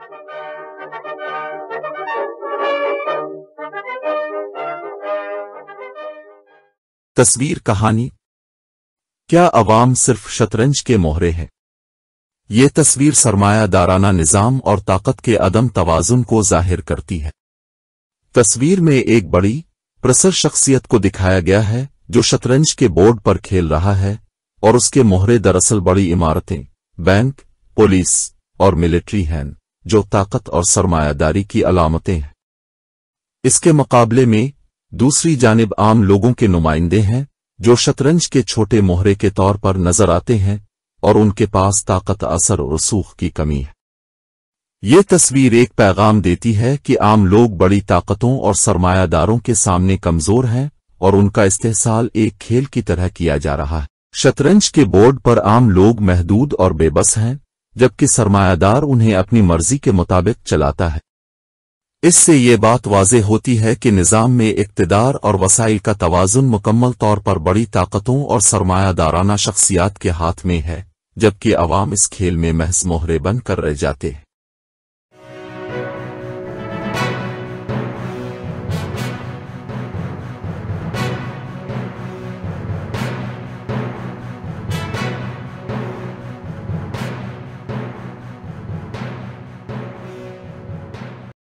تصویر کہانی۔ کیا عوام صرف شطرنج کے مہرے ہیں؟ یہ تصویر سرمایہ دارانہ نظام اور طاقت کے عدم توازن کو ظاہر کرتی ہے۔ تصویر میں ایک بڑی پرسر شخصیت کو دکھایا گیا ہے جو شطرنج کے بورڈ پر کھیل رہا ہے، اور اس کے مہرے دراصل بڑی عمارتیں، بینک، پولیس اور ملٹری ہیں جو طاقت اور سرمایہ داری کی علامتیں ہیں۔ اس کے مقابلے میں دوسری جانب عام لوگوں کے نمائندے ہیں جو شطرنج کے چھوٹے مہرے کے طور پر نظر آتے ہیں، اور ان کے پاس طاقت، اثر اور رسوخ کی کمی ہے۔ یہ تصویر ایک پیغام دیتی ہے کہ عام لوگ بڑی طاقتوں اور سرمایہ داروں کے سامنے کمزور ہیں، اور ان کا استحصال ایک کھیل کی طرح کیا جا رہا ہے۔ شطرنج کے بورڈ پر عام لوگ محدود اور بے بس ہیں، جبکہ سرمایہ دار انہیں اپنی مرضی کے مطابق چلاتا ہے۔ اس سے یہ بات واضح ہوتی ہے کہ نظام میں اقتدار اور وسائل کا توازن مکمل طور پر بڑی طاقتوں اور سرمایہ دارانہ شخصیات کے ہاتھ میں ہے، جبکہ عوام اس کھیل میں محض مہرے بن کر رہ جاتے ہیں۔